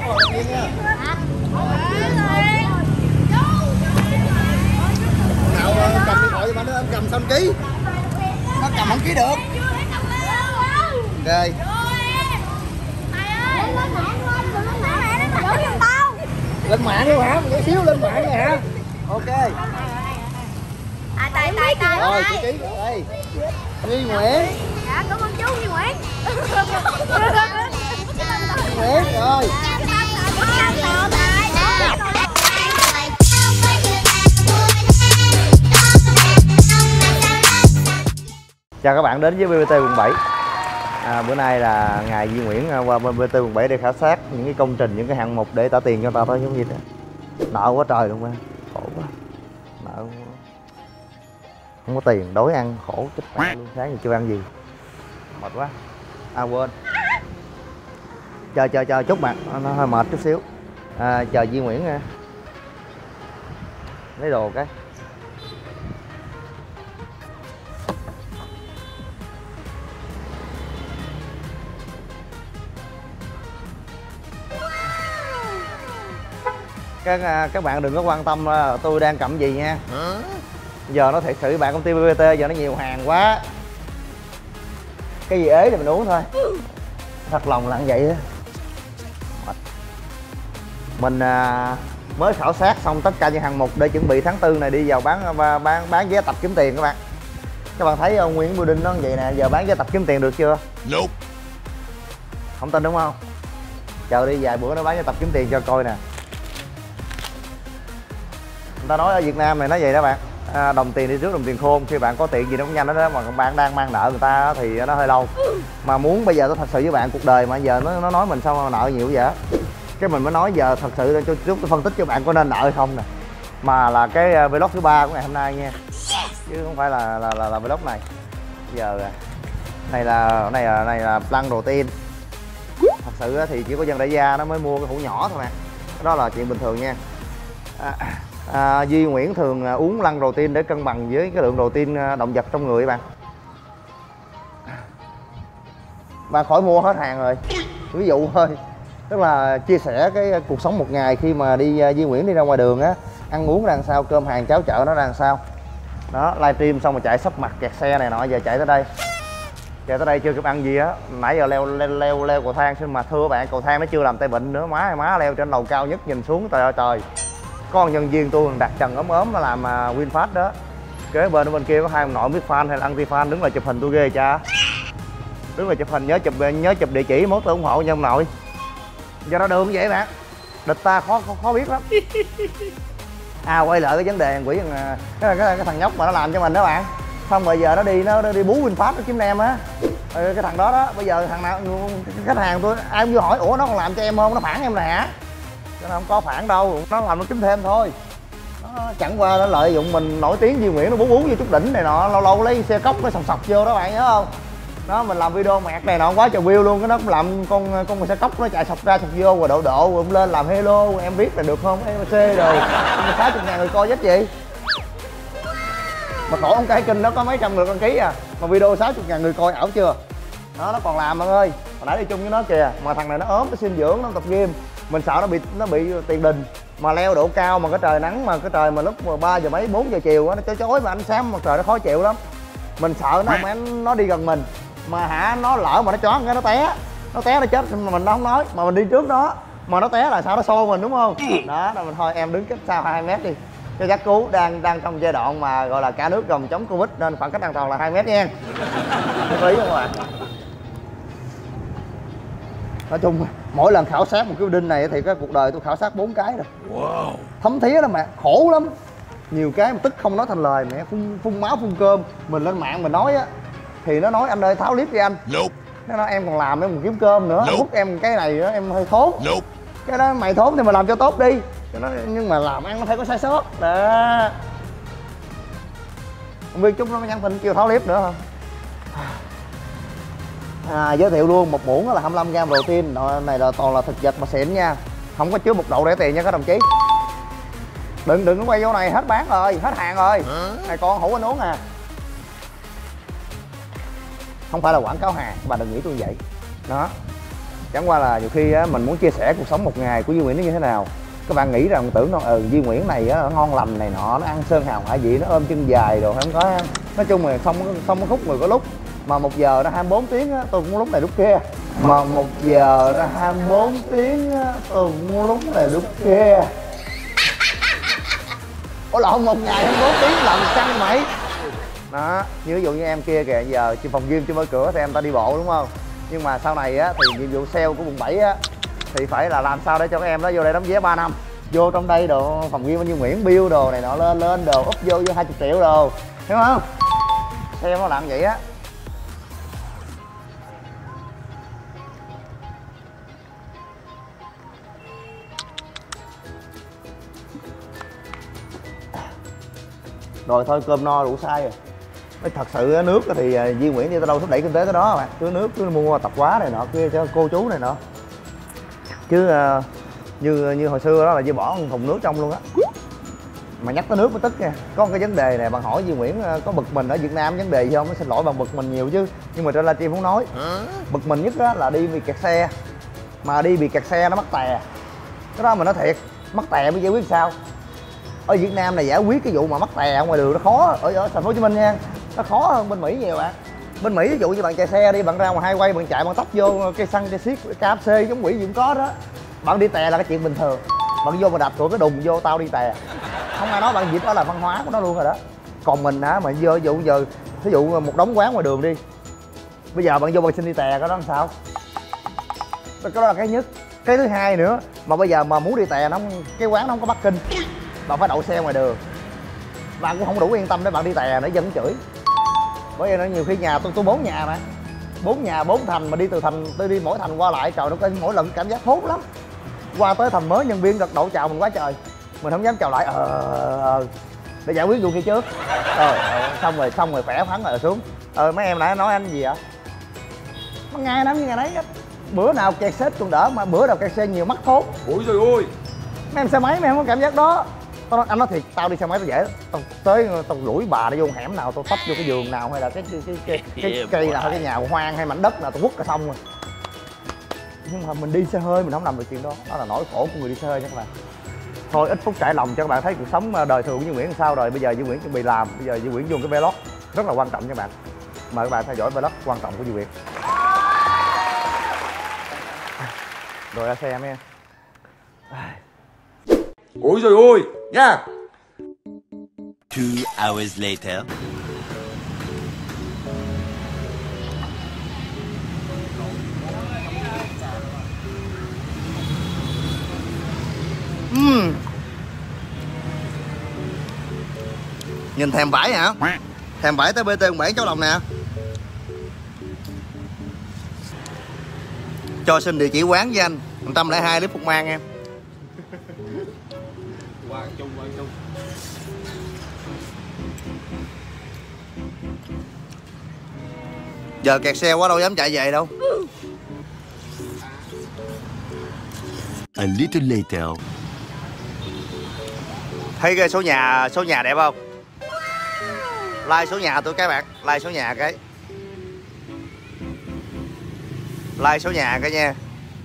Nào cầm điện thoại mà nó cầm xong ký. Nó cầm không ký được. Ok. Lên mạng đi hả? Một xíu lên mạng rồi hả? Ok. Rồi chị ký đây. Duy Nguyễn. Dạ cảm ơn chú Duy Nguyễn. Nguyễn rồi. Chào các bạn đến với BBT quận 7. Bữa nay là ngày Duy Nguyễn qua bên BBT quận 7 để khảo sát những cái công trình, những cái hạng mục để trả tiền cho người ta thôi, giống như thế. Nợ quá trời luôn, khổ quá. Nợ không có tiền, đói ăn khổ chết mẹ luôn, sáng giờ chưa ăn gì, mệt quá. Quên, chờ chút bạn, nó hơi mệt chút xíu. Chờ Duy Nguyễn nha, lấy đồ cái. Các bạn đừng có quan tâm tôi đang cầm gì nha. Giờ nó thiệt sự bạn công ty BBT giờ nó nhiều hàng quá, cái gì ế thì mình uống thôi, thật lòng là như vậy đó. Mình mới khảo sát xong tất cả những hạng mục để chuẩn bị tháng 4 này đi vào bán vé tập kiếm tiền các bạn. Các bạn thấy Nguyễn Building nó như vậy nè, giờ bán vé tập kiếm tiền được chưa? Nope. Không tin đúng không? Chờ đi vài bữa nó bán vé tập kiếm tiền cho coi nè. Người ta nói ở Việt Nam này nó vậy đó bạn, đồng tiền đi trước đồng tiền khôn. Khi bạn có tiền gì nó cũng nhanh đó, mà bạn đang mang nợ người ta thì nó hơi lâu. Mà muốn bây giờ nó thật sự với bạn cuộc đời mà giờ nó nói mình sao mà nợ nhiều vậy, cái mình mới nói giờ thật sự cho chút tôi phân tích cho bạn có nên nợ hay không nè. Mà là cái vlog thứ 3 của ngày hôm nay nha, chứ không phải là vlog này. Giờ này là plan đầu tiên. Thật sự thì chỉ có dân đại gia nó mới mua cái hũ nhỏ thôi mà, đó là chuyện bình thường nha. Duy Nguyễn thường uống lăn protein để cân bằng với cái lượng protein động vật trong người các bạn khỏi mua hết hàng rồi. Ví dụ thôi, tức là chia sẻ cái cuộc sống một ngày khi mà Duy Nguyễn đi ra ngoài đường á, ăn uống ra làm sao, cơm hàng cháo chợ nó ra làm sao đó. Livestream xong mà chạy sắp mặt kẹt xe này nọ, giờ chạy tới đây chưa kịp ăn gì á, nãy giờ leo cầu thang. Mà thưa bạn, cầu thang nó chưa làm tay bệnh nữa, má leo trên lầu cao nhất nhìn xuống trời ơi trời. Có con nhân viên tôi đặt trần ốm nó làm Winfast đó, kế bên kia có hai ông nội biết fan hay là anti fan đứng là chụp hình tôi ghê cha. Đứng là chụp hình, nhớ chụp địa chỉ mốt tôi ủng hộ nha ông nội. Do nó đường vậy bạn, địch ta khó biết lắm. Quay lại cái vấn đề quỷ cái thằng nhóc mà nó làm cho mình đó bạn, xong rồi giờ nó đi bú Winfast nó kiếm em á. Cái thằng đó bây giờ thằng nào khách hàng tôi ai cũng vô hỏi ủa nó còn làm cho em không, nó phản em nè hả? Nó không có phản đâu, nó làm nó kiếm thêm thôi. Nó chẳng qua nó lợi dụng mình nổi tiếng Duy Nguyễn, nó bú vô chút đỉnh này nọ, lâu lâu lấy xe cốc nó sọc vô đó bạn nhớ không? Đó, mình làm video mẹt này nọ quá trời view luôn, cái nó cũng làm con xe cốc nó chạy sọc ra sọc vô rồi độ cũng lên làm hello em biết là được không MC rồi 60.000 người coi chết gì. Mà khổ ông Cái Kinh nó có mấy trăm lượt đăng ký mà video 60.000 người coi ảo chưa? Đó, nó còn làm bạn ơi. Hồi nãy đi chung với nó kìa, mà thằng này nó ốm, nó xin dưỡng, nó tập gym. Mình sợ nó bị tiền đình, mà leo độ cao mà cái trời nắng, mà cái trời mà lúc 3 giờ mấy 4 giờ chiều á, nó chói mà ánh sáng mặt trời nó khó chịu lắm. Mình sợ nó đi gần mình mà nó lỡ mà nó choáng cái nó té nó chết mình nó không nói, mà mình đi trước nó mà nó té là sao, nó xô mình đúng không? Đó là mình thôi em đứng cách xa 2 mét đi cho chắc cứu, đang trong giai đoạn mà gọi là cả nước gồng chống Covid nên khoảng cách an toàn là 2 mét nha. Có ý không ạ? Nói chung mỗi lần khảo sát một cái đinh này thì cái cuộc đời tôi khảo sát 4 cái rồi. Wow. Thấm thía lắm mẹ, khổ lắm. Nhiều cái mà tức không nói thành lời, mẹ phun máu phun cơm. Mình lên mạng mình nói á thì nó nói anh ơi tháo clip đi anh. Nope. Nó nói em còn làm em còn kiếm cơm nữa. Nope. Hút em cái này đó em hơi thốn. Nope. Cái đó mày thốn thì mày làm cho tốt đi. Nó, nhưng mà làm ăn nó phải có sai sót. Đó. Không biết chúng nó nhắn tin kêu tháo clip nữa không? Giới thiệu luôn, một muỗng là 25g protein, này là toàn là thực vật mà xịn nha, không có chứa bột đậu rẻ tiền nha các đồng chí. Đừng có quay vô này, hết bán rồi, hết hàng rồi. Này con hủ anh uống à. Không phải là quảng cáo hàng, bà đừng nghĩ tôi vậy. Đó. Chẳng qua là nhiều khi á, mình muốn chia sẻ cuộc sống một ngày của Duy Nguyễn nó như thế nào. Các bạn nghĩ rằng tưởng nó Duy Nguyễn này á, ngon lành này nọ, nó ăn sơn hào hải vị, nó ôm chân dài rồi không có. Nói chung là không có khúc người có lúc. Mà 1 giờ nó 24 tiếng á, tôi cũng muốn lúc này lúc kia. Mà 1 giờ nó 24 tiếng á, tôi cũng muốn lúc này lúc kia. Ủa lộn, 1 ngày 24 tiếng làm căng mày. Đó, như ví dụ như em kia kìa, giờ phòng gym chưa mở cửa thì em ta đi bộ đúng không? Nhưng mà sau này á thì nhiệm vụ sale của quận 7 á thì phải là làm sao để cho các em đó vô đây đóng vé 3 năm. Vô trong đây đồ phòng gym như Nguyễn Bill đồ này nọ lên đồ úp vô 20 triệu đồ, hiểu không? Xem nó làm vậy á. Rồi thôi cơm no đủ sai rồi. Thật sự nước thì Duy Nguyễn đi tới đâu thúc đẩy kinh tế tới đó mà. Cứ nước cứ mua tạp hóa này nọ kia cho cô chú này nọ. Chứ như hồi xưa đó là Duy bỏ một thùng nước trong luôn á. Mà nhắc tới nước mới tức nha. Có một cái vấn đề này bạn hỏi Duy Nguyễn có bực mình ở Việt Nam vấn đề gì không? Nó xin lỗi bạn bực mình nhiều chứ. Nhưng mà trên livestream muốn nói. Bực mình nhất á là đi bị kẹt xe. Mà đi bị kẹt xe nó mắc tè. Cái đó mình nói thiệt, mắc tè mới giải quyết sao? Ở Việt Nam này giải quyết cái vụ mà mắc tè ở ngoài đường nó khó, ở thành phố Hồ Chí Minh nha, nó khó hơn bên Mỹ nhiều bạn. Bên Mỹ ví dụ như bạn chạy xe đi, bạn ra ngoài highway bạn chạy bạn tấp vô cây xăng cây xiết KFC giống quỷ gì cũng có đó, bạn đi tè là cái chuyện bình thường. Bạn vô mà đạp cửa cái đùng vô tao đi tè, không ai nói bạn gì, đó là văn hóa của nó luôn rồi đó. Còn mình hả, mà vô giờ ví dụ một đống quán ngoài đường đi, bây giờ bạn vô bạn xin đi tè cái đó làm sao? Cái đó là cái nhất. Cái thứ hai nữa, mà bây giờ mà muốn đi tè nó cái quán nó không có parking, bạn phải đậu xe ngoài đường, bạn cũng không đủ yên tâm để bạn đi tè để dân chửi. Bởi vì nó nhiều khi nhà tôi 4 nhà mà, 4 nhà 4 thành, mà đi từ thành tôi đi mỗi thành qua lại, trời đất ơi, mỗi lần cảm giác hốt lắm. Qua tới thành mới nhân viên gật đầu chào mình quá trời, mình không dám chào lại để giải quyết vụ kia trước. Xong rồi khỏe khoắn rồi xuống. Mấy em lại nói anh gì vậy? Nó ngày lắm như ngày đấy, bữa nào kẹt xếp còn đỡ, mà bữa nào kẹt xe nhiều mắc thốn. Ôi trời ơi, mấy em xe máy mấy em có cảm giác đó. Tao nói, anh nói thiệt, tao đi xe máy tao dễ, tao tới tao đuổi bà đi vô hẻm nào, tao tấp vô cái giường nào hay là cái cây nào hay cái nhà hoang hay mảnh đất nào tao quất là xong rồi. Nhưng mà mình đi xe hơi mình không làm được chuyện đó, đó là nỗi khổ của người đi xe hơi nha các bạn. Thôi ít phút trải lòng cho các bạn thấy cuộc sống đời thường của Duy Nguyễn làm sao rồi. Bây giờ Duy Nguyễn chuẩn bị làm, bây giờ Duy Nguyễn dùng cái vlog rất là quan trọng nha các bạn. Mời các bạn theo dõi vlog quan trọng của Duy Nguyễn. Rồi ra xe em. ôi trời ơi Nha. 2 hours later. Nhìn thèm vải hả? Thèm vải tới BT 7 cháu Đồng nè. Cho xin địa chỉ quán với anh 102 Lý Phục Mang em. Quang Trung. Giờ kẹt xe quá đâu dám chạy về đâu. A little later. Thấy cái số nhà đẹp không? Like số nhà tôi cái bạn, like số nhà cái. Like số nhà cái nha.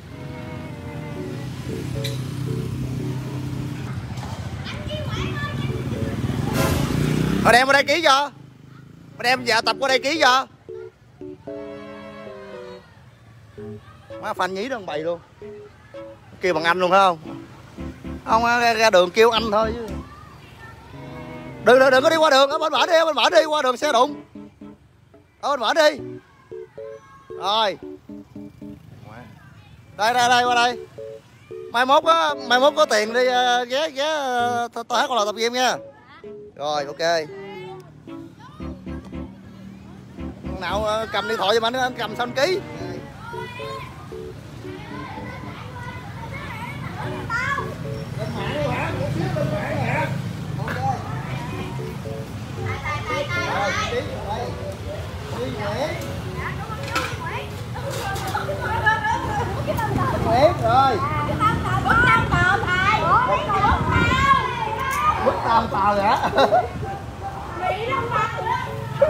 Mà đem qua đây ký cho. Mà đem dạ tập qua đây ký cho. Má phanh nhí đơn bày luôn. Kêu bằng anh luôn phải không? Không ra đường kêu anh thôi chứ. Đừng có đi qua đường, ở bên bển đi, qua đường xe đụng. Ở bên bển đi. Rồi. Đây qua đây. Mai mốt có tiền đi ghé tôi hát con lò tập gym nha. Rồi ok. Nào cầm điện thoại cho anh cầm xong ký. Nguyễn rồi. Bức tam tàu hả?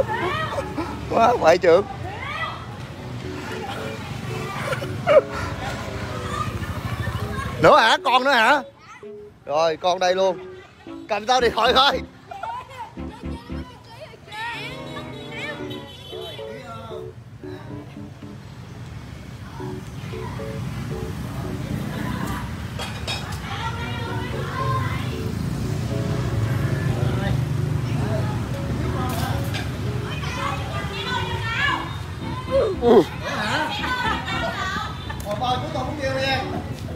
Quá ngoại trưởng. Nữa hả? Con nữa hả? Rồi con đây luôn. Cầm tao điện thoại thôi. Một bao chú tôi cũng kêu đi em.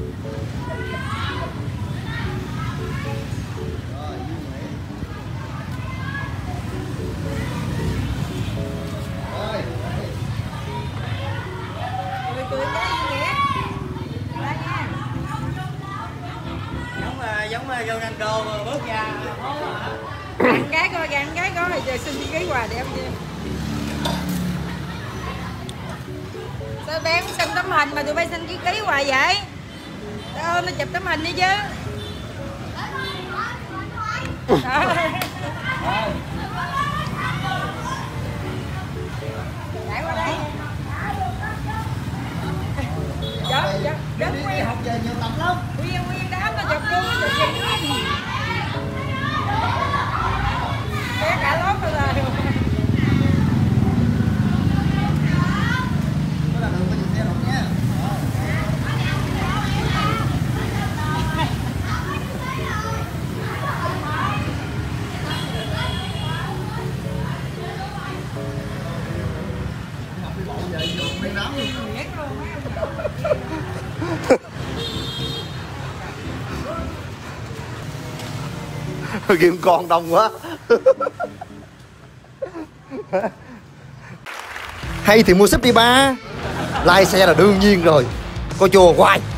Giống Ronaldo bước ra Gặn cái coi rồi xin chữ ký quà đem đi. Sao bé không xin tấm hình mà tụi bay xin chữ ký quà vậy? Đâu nó chụp tấm hình đi chứ. Chạy qua đây. Đứng nguyên học về nhiều tập lắm. Nguyên đám nó chụp luôn, nó chụp gì nữa. Bé cả lót rồi. Game con đông quá. Hay thì mua súp đi ba. Lai xe là đương nhiên rồi. Coi chùa hoài.